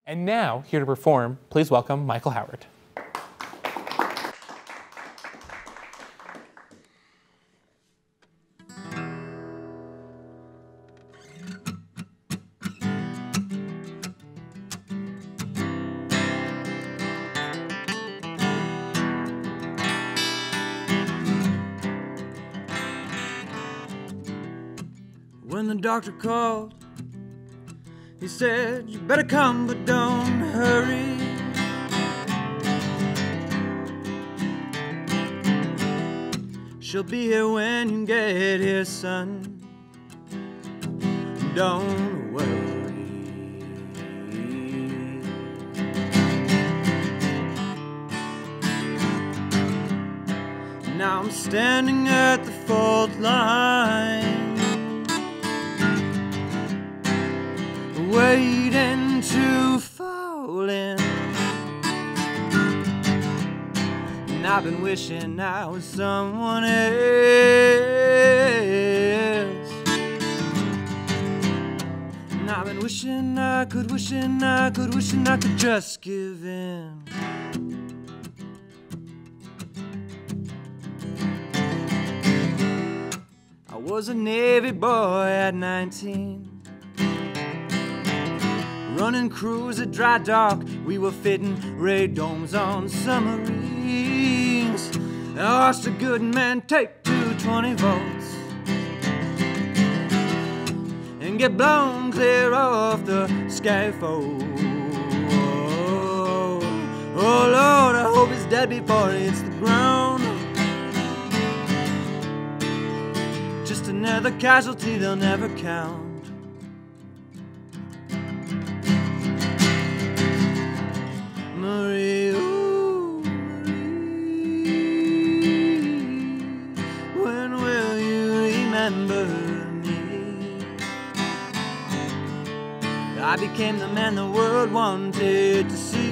And now, here to perform, please welcome Michael Howard. When the doctor called, he said, "You better come, but don't hurry." She'll be here when you get here, son. Don't worry. Now I'm standing at the fault line, waiting to fall in. And I've been wishing I was someone else. And I've been wishing I could, wishing I could, wishing I could just give in. I was a Navy boy at 19, running crews at dry dock. We were fitting radomes on submarines. I watched a good man take 220 volts and get blown clear off the scaffold. Oh Lord, I hope he's dead before he hits the ground. Just another casualty they'll never count. Marie, ooh, Marie, when will you remember me? I became the man the world wanted to see.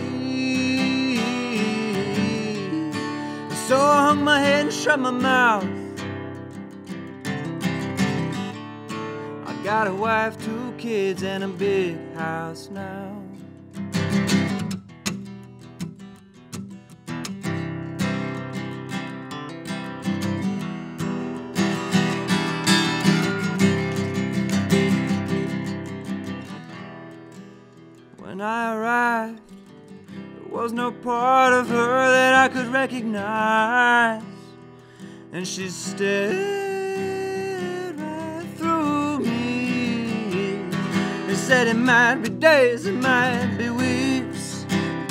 So I hung my head and shut my mouth. I got a wife, 2 kids, and a big house now. When I arrived, there was no part of her that I could recognize, and she stared right through me. They said it might be days, it might be weeks,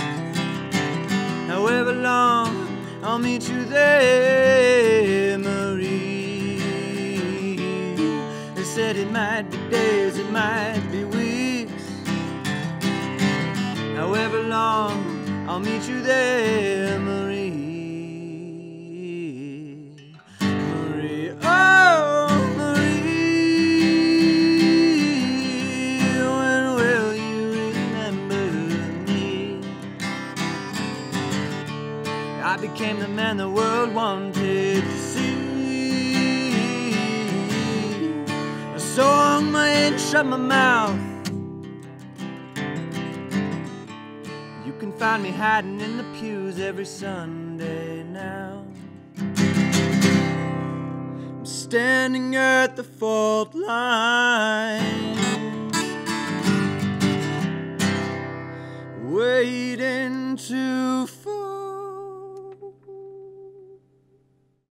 however long, I'll meet you there, Marie. They said it might be days, it might be weeks, however long, I'll meet you there, Marie. Marie, oh, Marie, when will you remember me? I became the man the world wanted to see. So I hung my head and shut my mouth. You can find me hiding in the pews every Sunday now. I'm standing at the fault line, waiting to fall.